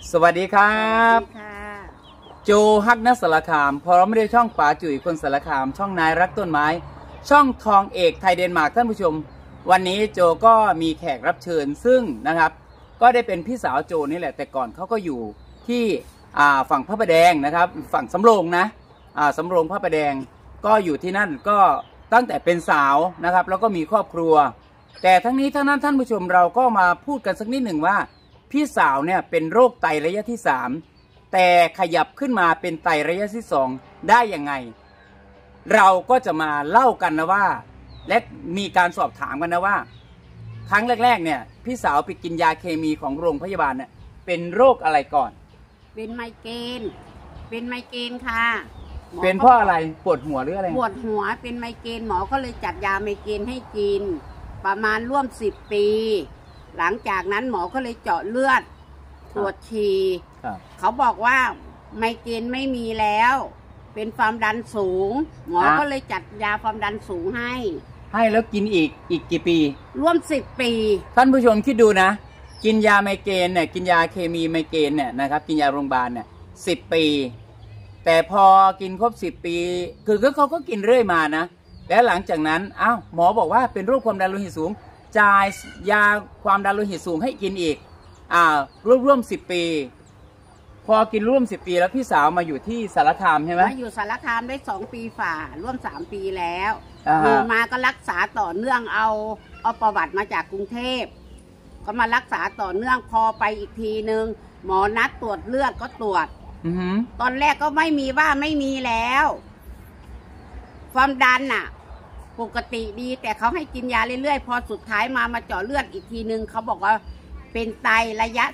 สวัสดีครับโจฮักนักสารคามพร้อมด้วยช่องป๋าจุ๋ยคนสารคามช่องนายรักต้นไม้ช่องทองเอกไทยเดนมาร์กท่านผู้ชมวันนี้โจก็มีแขกรับเชิญซึ่งนะครับก็ได้เป็นพี่สาวโจนี่แหละแต่ก่อนเขาก็อยู่ที่ฝั่งพระประแดงนะครับฝั่งสำโรงนะสำโรงพระประแดงก็อยู่ที่นั่นก็ตั้งแต่เป็นสาวนะครับแล้วก็มีครอบครัวแต่ทั้งนี้ทั้งนั้นท่านผู้ชมเราก็มาพูดกันสักนิดหนึ่งว่าพี่สาวเนี่ยเป็นโรคไตระยะที่3แต่ขยับขึ้นมาเป็นไตระยะที่2ได้ยังไงเราก็จะมาเล่ากันนะว่าและมีการสอบถามกันนะว่าครั้งแรกๆเนี่ยพี่สาวไปกินยาเคมีของโรงพยาบาลเนี่ยเป็นโรคอะไรก่อนเป็นไมเกรนค่ะเป็นเพราะอะไรปวดหัวหรืออะไรปวดหัวเป็นไมเกรนหมอก็เลยจัดยาไมเกรนให้กินประมาณร่วม10 ปีหลังจากนั้นหมอก็เลยเจาะเลือดตรวจฉี่เขาบอกว่าไมเกรนไม่มีแล้วเป็นความดันสูงหมอก็เลยจัดยาความดันสูงให้แล้วกินอีกกี่ปีร่วม10 ปีท่านผู้ชมคิดดูนะกินยาไมเกรนเนี่ยกินยาเคมีไมเกรนเนี่ยนะครับกินยาโรงพยาบาลเนี่ย10 ปีแต่พอกินครบ10 ปีคือเขาก็กินเรื่อยมานะแล้วหลังจากนั้นหมอบอกว่าเป็นโรคความดันโลหิตสูงจ่ายยาความดันโลหิตสูงให้กินอีกร่วม10 ปีพอกินร่วม10 ปีแล้วพี่สาวมาอยู่ที่สารคามใช่ไหมมาอยู่สารคามได้2 ปีฝ่าร่วม3 ปีแล้วอยู่มาก็รักษาต่อเนื่องเอาประวัติมาจากกรุงเทพก็มารักษาต่อเนื่องพอไปอีกทีนึงหมอนัดตรวจเลือดก็ตรวจตอนแรกก็ไม่มีแล้วความดันปกติดีแต่เขาให้กินยาเรื่อยๆพอสุดท้ายมาเจาะเลือดอีกทีนึงเขาบอกว่าเป็นไตระยะ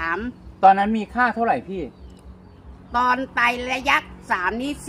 3 ตอนนั้นมีค่าเท่าไหร่พี่ตอนไตระยะ3นี่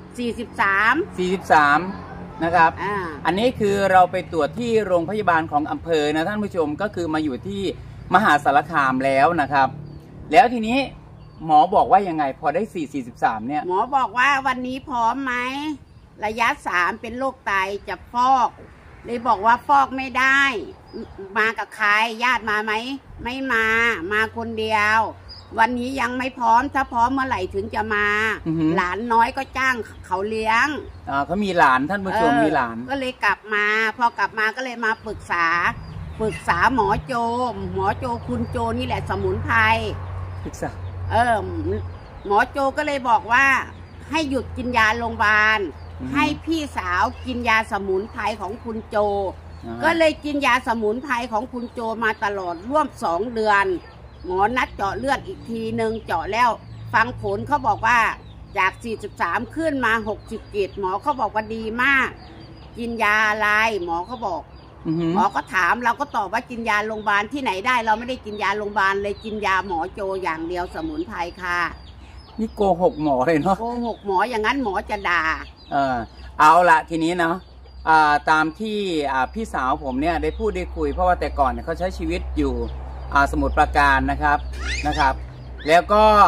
43 นะครับอันนี้คือเราไปตรวจที่โรงพยาบาลของอำเภอนะท่านผู้ชมก็คือมาอยู่ที่มหาสารคามแล้วนะครับแล้วทีนี้หมอบอกว่ายังไงพอได้43เนี่ยหมอบอกว่าวันนี้พร้อมไหมระยะ3เป็นโรคไตจะฟอกเลยบอกว่าฟอกไม่ได้มากับใครญาติมาไหมไม่มาคนเดียววันนี้ยังไม่พร้อมถ้าพร้อมเมื่อไหร่ถึงจะมาหลานน้อยก็จ้างเขาเลี้ยงเขามีหลานท่านผู้ชมมีหลานก็เลยกลับมาพอกลับมาก็เลยมาปรึกษาหมอโจคุณโจนี่แหละสมุนไพรปรึกษาหมอโจก็เลยบอกว่าให้หยุดกินยาโรงพยาบาลให้พี่สาวกินยาสมุนไพรของคุณโจก็เลยกินยาสมุนไพรของคุณโจมาตลอดร่วม2 เดือนหมอนัดเจาะเลือดอีกทีนึงเจาะแล้วฟังผลเขาบอกว่าจาก43ขึ้นมา67หมอเขาบอกว่าดีมากกินยาอะไรหมอเขาบอกหมอก็ถามเราก็ตอบว่ากินยาโรงพยาบาลที่ไหนได้เราไม่ได้กินยาโรงพยาบาลเลยกินยาหมอโจอย่างเดียวสมุนไพรค่ะนี่โกหกหมอเลยเนาะโกหกหมออย่างนั้นหมอจะด่าเอาละทีนี้เนาะตามที่พี่สาวผมเนี่ยได้พูดได้คุยเพราะว่าแต่ก่อนเนี่ยเขาใช้ชีวิตอยู่สมุทรปราการนะครับแล้ว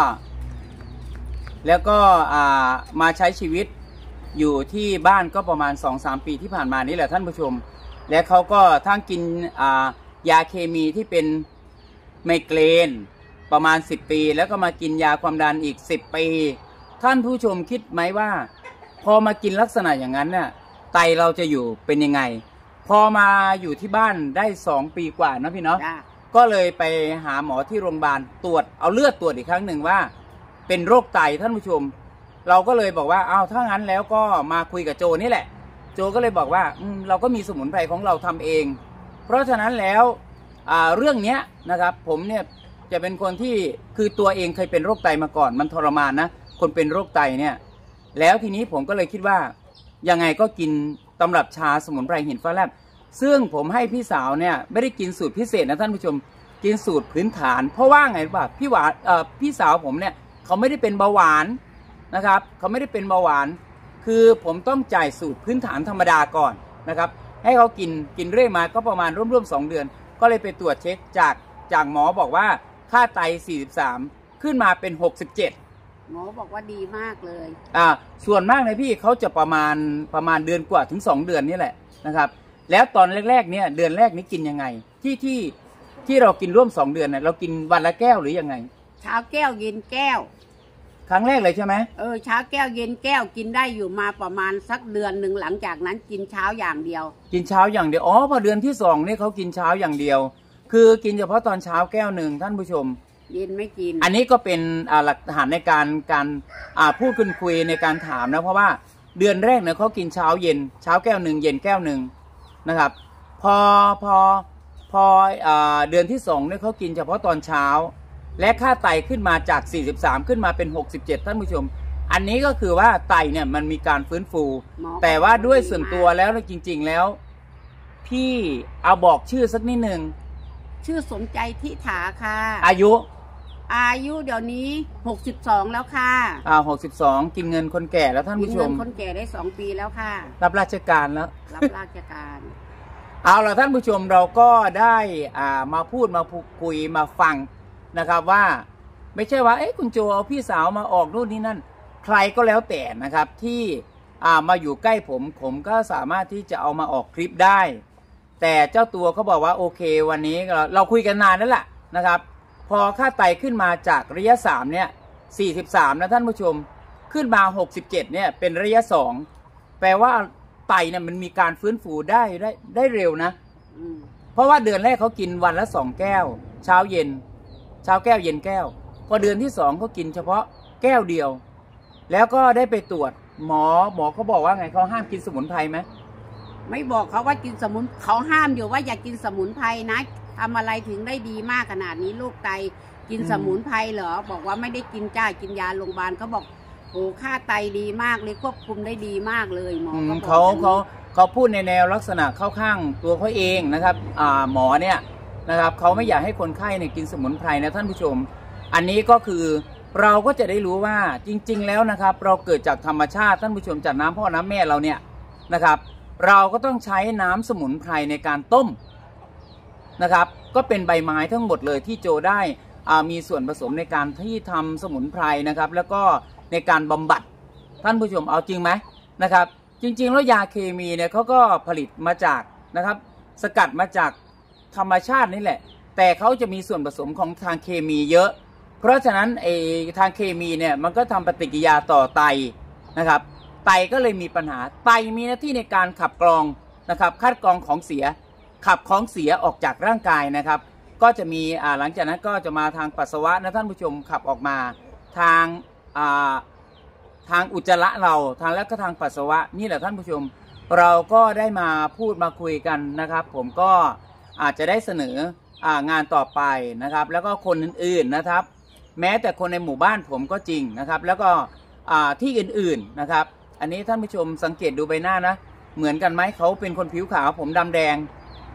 ก็มาใช้ชีวิตอยู่ที่บ้านก็ประมาณ 2-3 ปีที่ผ่านมานี่แหละท่านผู้ชมและเขาก็ทั้งกินยาเคมีที่เป็นไมเกรนประมาณ10 ปีแล้วก็มากินยาความดันอีก10 ปีท่านผู้ชมคิดไหมว่าพอมากินลักษณะอย่างนั้นเนี่ยไตเราจะอยู่เป็นยังไงพอมาอยู่ที่บ้านได้2 ปีกว่านะพี่เนาะก็เลยไปหาหมอที่โรงพยาบาลตรวจเอาเลือดตรวจอีกครั้งหนึ่งว่าเป็นโรคไตท่านผู้ชมเราก็เลยบอกว่าถ้างั้นแล้วก็มาคุยกับโจนี่แหละโจก็เลยบอกว่าเราก็มีสมุนไพรของเราทำเองเพราะฉะนั้นแล้วเรื่องนี้นะครับผมเนี่ยจะเป็นคนที่คือตัวเองเคยเป็นโรคไตมาก่อนมันทรมานนะคนเป็นโรคไตเนี่ยแล้วทีนี้ผมก็เลยคิดว่ายังไงก็กินตำรับชาสมุนไพรหินฟ้าแลบซึ่งผมให้พี่สาวเนี่ยไม่ได้กินสูตรพิเศษนะท่านผู้ชมกินสูตรพื้นฐานเพราะว่าไงป่ะพี่สาวผมเนี่ยเขาไม่ได้เป็นเบาหวานนะครับเขาไม่ได้เป็นเบาหวานคือผมต้องจ่ายสูตรพื้นฐานธรรมดาก่อนนะครับให้เขากินเรื่อยมาก็ประมาณร่วม2 เดือนก็เลยไปตรวจเช็คจากหมอบอกว่าค่าไต43ขึ้นมาเป็น67 หมอบอกว่าดีมากเลยส่วนมากนะพี่เขาจะประมาณเดือนกว่าถึง2 เดือนนี่แหละนะครับแล้วตอนแรกๆเนี่ยเดือนแรกนี้กินยังไงที่เรากินร่วม2 เดือนเนี่ยเรากินวันละแก้วหรือยังไงเช้าแก้วเย็นแก้วครั้งแรกเลยใช่ไหมเช้าแก้วเย็นแก้วกินได้อยู่มาประมาณสักเดือนหนึ่งหลังจากนั้นกินเช้าอย่างเดียวกินเช้าอย่างเดียวอ๋อพอเดือนที่2นี่เขากินเช้าอย่างเดียว คือกินเฉพาะตอนเช้าแก้วหนึ่งท่านผู้ชมเย็นไม่กินอันนี้ก็เป็นหลักฐานในการพูดคุยในการถามนะเพราะว่าเดือนแรกเนี่ยเขากินเช้าเย็นเช้าแก้วหนึ่งเย็นแก้วหนึ่งนะครับพอเดือนที่2เนี่ยเขากินเฉพาะตอนเช้าและค่าไตขึ้นมาจาก43ขึ้นมาเป็น67ท่านผู้ชมอันนี้ก็คือว่าไตเนี่ยมันมีการฟื้นฟูแต่ว่าด้วยส่วนตัวแล้วจริงๆแล้วพี่เอาบอกชื่อสักนิดหนึ่งชื่อสมใจทิถาค่ะอายุเดี๋ยวนี้62แล้วค่ะ 62กินเงินคนแก่แล้วท่านผู้ชมกินเงินคนแก่ได้2ปีแล้วค่ะรับราชการแล้วรับราชการเอาล่ะท่านผู้ชมเราก็ได้มาพูดมาคุยมาฟังนะครับว่าไม่ใช่ว่าคุณโจเอาพี่สาวมาออกนู่นนี่นั่นใครก็แล้วแต่นะครับที่มาอยู่ใกล้ผมก็สามารถที่จะเอามาออกคลิปได้แต่เจ้าตัวเขาบอกว่าโอเควันนี้เราคุยกันนานแล้วแหละนะครับพอค่าไตขึ้นมาจากระยะ3เนี่ย43นะท่านผู้ชมขึ้นมา67เนี่ยเป็นระยะ2แปลว่าไตเนี่ยมันมีการฟื้นฟูได้เร็วนะเพราะว่าเดือนแรกเขากินวันละ2แก้วเช้าเย็นเช้าแก้วเย็นแก้วพอเดือนที่2เขากินเฉพาะแก้วเดียวแล้วก็ได้ไปตรวจหมอเขาบอกว่าไงเขาห้ามกินสมุนไพรไหมไม่บอกเขาว่ากินสมุนเขาห้ามอยู่ว่าอย่ากินสมุนไพรนะทำอะไรถึงได้ดีมากขนาดนี้ลูกไตกินสมุนไพรเหรอบอกว่าไม่ได้กินจ้ากินยาโรงพยาบาลเขาบอกโอ้ค่าไตดีมากเลยควบคุมได้ดีมากเลยหมอเขาพูดในแนวลักษณะเข้าข้างตัวเขาเองนะครับหมอเนี่ยนะครับเขาไม่อยากให้คนไข้เนี่ยกินสมุนไพรนะท่านผู้ชมอันนี้ก็คือเราก็จะได้รู้ว่าจริงๆแล้วนะครับเราเกิดจากธรรมชาติท่านผู้ชมจากน้ำพ่อน้ำแม่เราเนี่ยนะครับเราก็ต้องใช้น้ำสมุนไพรในการต้มนะครับก็เป็นใบไม้ทั้งหมดเลยที่โจได้มีส่วนผสมในการที่ทำสมุนไพรนะครับแล้วก็ในการบำบัดท่านผู้ชมเอาจริงไหมนะครับจริงๆแล้วยาเคมีเนี่ยเขาก็ผลิตมาจากนะครับสกัดมาจากธรรมชาตินี่แหละแต่เขาจะมีส่วนผสมของทางเคมีเยอะเพราะฉะนั้นทางเคมีเนี่ยมันก็ทำปฏิกิริยาต่อไตนะครับไตก็เลยมีปัญหาไตมีหน้าที่ในการขับกรองนะครับคัดกรองของเสียขับของเสียออกจากร่างกายนะครับก็จะมีหลังจากนั้นก็จะมาทางปัสสาวะนะท่านผู้ชมขับออกมาทางอุจจาระเราทางแล้วก็ทางปัสสาวะนี่แหละท่านผู้ชมเราก็ได้มาพูดมาคุยกันนะครับผมก็อาจจะได้เสนองานต่อไปนะครับแล้วก็คนอื่นๆนะครับแม้แต่คนในหมู่บ้านผมก็จริงนะครับแล้วก็ที่อื่นๆนะครับอันนี้ท่านผู้ชมสังเกตดูใบหน้านะเหมือนกันไหมเขาเป็นคนผิวขาวผมดำแดง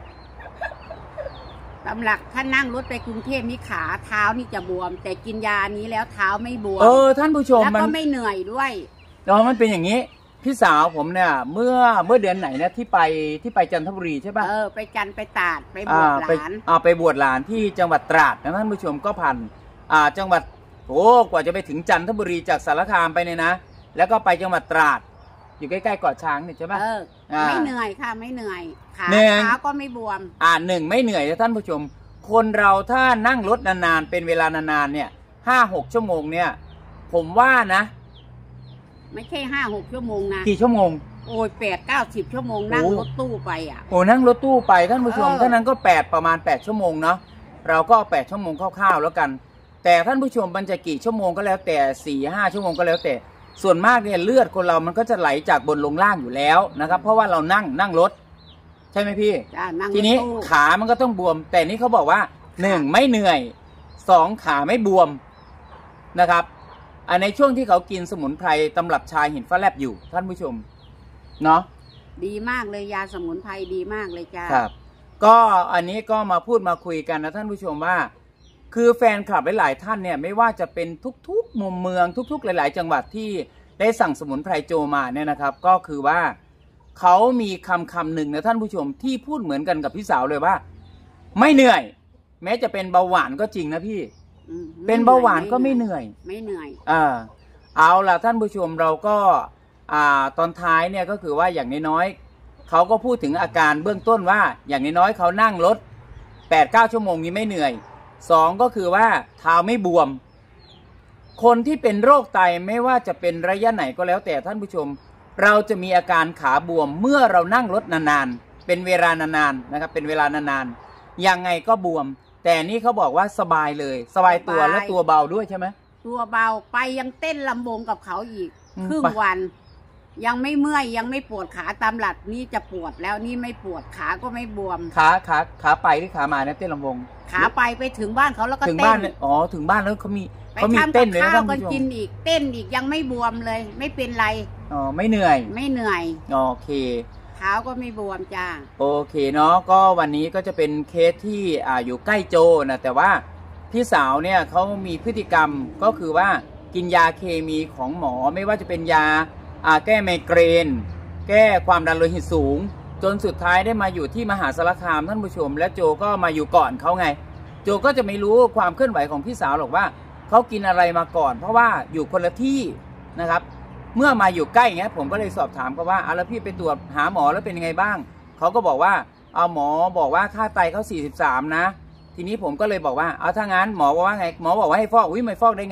ตำหลักท่านนั่งรถไปกรุงเทพนี่ขาเท้านี่จะบวมแต่กินยานี้แล้วเท้าไม่บวมท่านผู้ชมแล้วก็ไม่เหนื่อยด้วยมันเป็นอย่างนี้พี่สาวผมเนี่ยเมื่อเดือนไหนนะที่ไปจันทบุรีใช่ป่ะไปจันไปตราดไปบวชหลานไปบวชหลานที่จังหวัดตราดนะท่านผู้ชมก็ผ่านจังหวัดกว่าจะไปถึงจันทบุรีจากสารคามไปเนี่ยนะแล้วก็ไปจังหวัดตราดอยู่ใกล้ๆเกาะช้างเนี่ยใช่ป่ะไม่เหนื่อยค่ะไม่เหนื่อยขาก็ไม่บวม 1ไม่เหนื่อยนะท่านผู้ชมคนเราถ้านั่งรถนานๆเป็นเวลานานๆเนี่ย5-6 ชั่วโมงเนี่ยผมว่านะไม่ใช่5-6 ชั่วโมงนะกี่ชั่วโมงโอ้ย8-9-10 ชั่วโมงนั่งรถตู้ไปนั่งรถตู้ไปท่านผู้ชมเท่านั้นก็ประมาณ8 ชั่วโมงเนาะเราก็เอา8 ชั่วโมงคร่าวๆแล้วกันแต่ท่านผู้ชมมันจะกี่ชั่วโมงก็แล้วแต่ 4-5 ชั่วโมงก็แล้วแต่ส่วนมากเนี่ยเลือดคนเรามันก็จะไหลจากบนลงล่างอยู่แล้วนะครับเพราะว่าเรานั่งรถใช่ไหมพี่ทีนี้ขามันก็ต้องบวมแต่นี่เขาบอกว่า1ไม่เหนื่อย2ขาไม่บวมนะครับในช่วงที่เขากินสมุนไพรตำรับชายหินฟ้าแลบอยู่ท่านผู้ชมเนาะดีมากเลยยาสมุนไพรดีมากเลยจ้าครับก็อันนี้ก็มาพูดมาคุยกันนะท่านผู้ชมว่าคือแฟนคลับหลายๆท่านเนี่ยไม่ว่าจะเป็นทุกๆมุมเมืองทุกๆหลายๆจังหวัดที่ได้สั่งสมุนไพรโจมาเนี่ยนะครับก็คือว่าเขามีคำหนึ่งนะท่านผู้ชมที่พูดเหมือนกันกับพี่สาวเลยว่าไม่เหนื่อยแม้จะเป็นเบาหวานก็จริงนะพี่เป็นเบาหวานก็ไม่เหนื่อยเอาล่ะท่านผู้ชมเราก็ตอนท้ายเนี่ยก็คือว่าอย่างน้อยๆเขาก็พูดถึงอาการเบื้องต้นว่าอย่างน้อยๆเขานั่งรถ 8-9 ชั่วโมงนี้ไม่เหนื่อย2ก็คือว่าเท้าไม่บวมคนที่เป็นโรคไตไม่ว่าจะเป็นระยะไหนก็แล้วแต่ท่านผู้ชมเราจะมีอาการขาบวมเมื่อเรานั่งรถนานๆเป็นเวลานานๆนะครับเป็นเวลานานๆยังไงก็บวมแต่นี่เขาบอกว่าสบายเลยสบายตัวและตัวเบาด้วยใช่ไหมตัวเบาไปยังเต้นลำวงกับเขาอีกครึ่งวันยังไม่เมื่อยยังไม่ปวดขาตามหลักนี่จะปวดแล้วนี่ไม่ปวดขาก็ไม่บวมขาไปหรือขามาเนี่ยเต้นลำวงขาไปถึงบ้านเขาแล้วก็ถึงบ้านอ๋อถึงบ้านแล้วเขามีเต้นเลยนะท่านผู้ชมก็กินอีกเต้นอีกยังไม่บวมเลยไม่เป็นไรอ๋อไม่เหนื่อยโอเคเท้าก็ไม่บวมจ้าโอเคเนาะก็วันนี้ก็จะเป็นเคสที่อยู่ใกล้โจนะแต่ว่าพี่สาวเนี่ยเขามีพฤติกรรมก็คือว่ากินยาเคมีของหมอไม่ว่าจะเป็นยาแก้ไมเกรนแก้ความดันโลหิตสูงจนสุดท้ายได้มาอยู่ที่มหาสารคามท่านผู้ชมและโจก็มาอยู่ก่อนเขาไงโจก็จะไม่รู้ความเคลื่อนไหวของพี่สาวหรอกว่าเขากินอะไรมาก่อนเพราะว่าอยู่คนละที่นะครับเมื่อมาอยู่ใกล้อย่างเงี้ยผมก็เลยสอบถามเขาว่าแล้วพี่ไปตรวจหาหมอแล้วเป็นยังไงบ้างเขาก็บอกว่าหมอบอกว่าค่าไตเขา43นะทีนี้ผมก็เลยบอกว่าถ้างั้นหมอบอกว่าไงหมอบอกว่าให้ฟอกไม่ฟอกได้ไง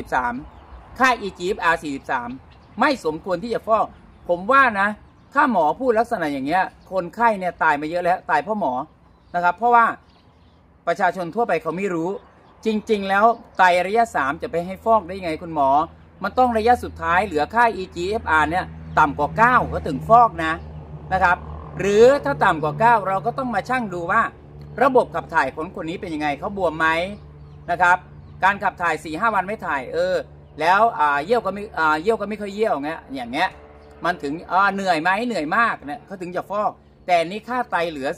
43ค่า EGFR 43ไม่สมควรที่จะฟอกผมว่านะถ้าหมอพูดลักษณะอย่างเงี้ยคนไข้เนี่ยตายมาเยอะแล้วตายเพราะหมอนะครับเพราะว่าประชาชนทั่วไปเขาไม่รู้จริงๆแล้วไตระยะ3จะไปให้ฟอกได้ยังไงคุณหมอมันต้องระยะสุดท้ายเหลือค่า EGFR เนี่ยต่ำกว่า9ก็ถึงฟอกนะครับหรือถ้าต่ำกว่า9เราก็ต้องมาชั่งดูว่าระบบขับถ่ายของคนนี้เป็นยังไงเขาบวมไหมนะครับการขับถ่าย 4-5 วันไม่ถ่ายแล้วเยี่ยวก็ไม่ค่อยเยี่ยวอย่างเงี้ยมันถึงเหนื่อยไหมเหนื่อยมากเนี่ยเขาถึงจะฟอกแต่นี้ค่าไตเหลือ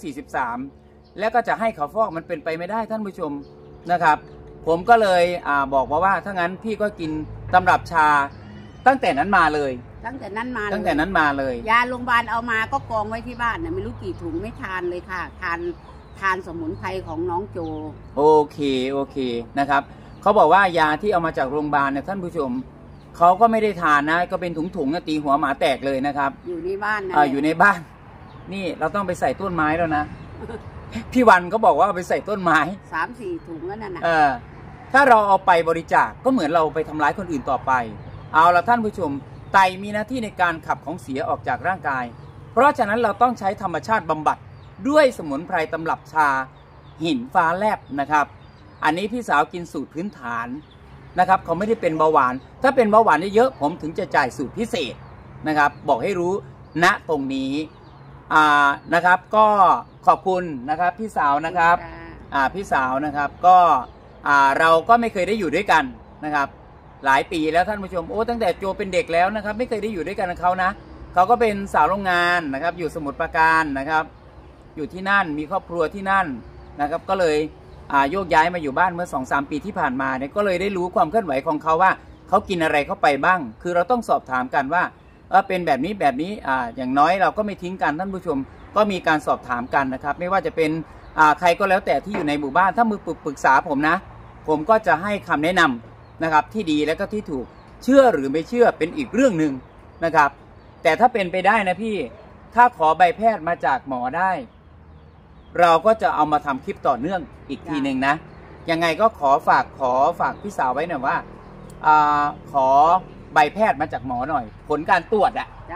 43แล้วก็จะให้เขาฟอกมันเป็นไปไม่ได้ท่านผู้ชมนะครับผมก็เลยบอกว่าถ้างั้นพี่ก็กินตำรับชาตั้งแต่นั้นมาเลยยาโรงพยาบาลเอามาก็กองไว้ที่บ้านไม่รู้กี่ถุงไม่ทานเลยค่ะทานสมุนไพรของน้องโจโอเคนะครับเขาบอกว่ายาที่เอามาจากโรงพยาบาลเนี่ยท่านผู้ชมเขาก็ไม่ได้ทานนะก็เป็นถุงตีหัวหมาแตกเลยนะครับอยู่ในบ้านอยู่ในบ้านนี่เราต้องไปใส่ต้นไม้แล้วนะ พี่วันก็บอกว่าเอาไปใส่ต้นไม้ 3-4 ถุงแล้วนั่นนะถ้าเราเอาไปบริจาคก็เหมือนเราไปทำร้ายคนอื่นต่อไปเอาละท่านผู้ชมไตมีหน้าที่ในการขับของเสียออกจากร่างกายเพราะฉะนั้นเราต้องใช้ธรรมชาติบำบัดด้วยสมุนไพรตำรับชาหินฟ้าแลบนะครับอันนี้พี่สาวกินสูตรพื้นฐานนะครับเขาไม่ได้เป็นเบาหวานถ้าเป็นเบาหวานเยอะผมถึงจะจ่ายสูตรพิเศษนะครับบอกให้รู้ณตรงนี้นะครับก็ขอบคุณนะครับพี่สาวนะครับพี่สาวนะครับก็เราก็ไม่เคยได้อยู่ด้วยกันนะครับหลายปีแล้วท่านผู้ชมตั้งแต่โจเป็นเด็กแล้วนะครับไม่เคยได้อยู่ด้วยกันกับเขานะเขาก็เป็นสาวโรงงานนะครับอยู่สมุทรปราการนะครับอยู่ที่นั่นมีครอบครัวที่นั่นนะครับก็เลยโยกย้ายมาอยู่บ้านเมื่อ 2-3 ปีที่ผ่านมาเนี่ยก็เลยได้รู้ความเคลื่อนไหวของเขาว่าเขากินอะไรเข้าไปบ้างคือเราต้องสอบถามกันว่าเป็นแบบนี้อย่างน้อยเราก็ไม่ทิ้งกันท่านผู้ชมก็มีการสอบถามกันนะครับไม่ว่าจะเป็นใครก็แล้วแต่ที่อยู่ในหมู่บ้านถ้ามือปรึกษาผมนะผมก็จะให้คำแนะนำนะครับที่ดีและก็ที่ถูกเชื่อหรือไม่เชื่อเป็นอีกเรื่องหนึ่งนะครับแต่ถ้าเป็นไปได้นะพี่ถ้าขอใบแพทย์มาจากหมอได้เราก็จะเอามาทำคลิปต่อเนื่องอีกทีหนึ่งนะยังไงก็ขอฝากพี่สาวไว้หน่อยว่าขอใบแพทย์มาจากหมอหน่อยผลการตรวจ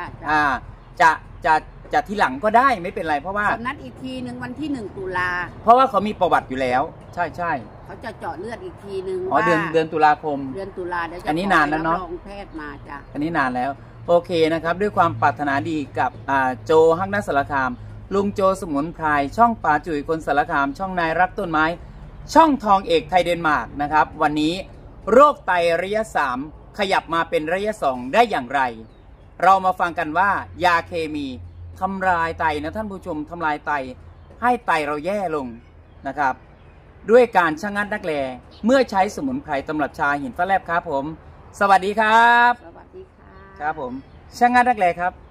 จะทีหลังก็ได้ไม่เป็นไรเพราะว่านัดอีกทีหนึ่งวันที่1 ตุลาเพราะว่าเขามีประวัติอยู่แล้วใช่เขาจะเจาะเลือดอีกทีหนึ่งเดือนตุลาคมเดือนตุลาเดี๋ยวจะอันนี้นานแล้วเนาะแพทย์มาจ้ะอันนี้นานแล้วโอเคนะครับด้วยความปรารถนาดีกับโจฮักนัสสารคามลุงโจสมุนไพรช่องป่าจุ๋ยคนสารคามช่องนายรักต้นไม้ช่องทองเอกไทยเดนมาร์กนะครับวันนี้โรคไตระยะ3ขยับมาเป็นระยะ2ได้อย่างไรเรามาฟังกันว่ายาเคมีทำลายไตนะท่านผู้ชมทำลายไตให้ไตเราแย่ลงนะครับด้วยการชะงักนักแลเมื่อใช้สมุนไพรตำรับชาหินฟ้าแลบครับผมสวัสดีครับสวัสดีค่ะครับผมชะงักนักแลครับ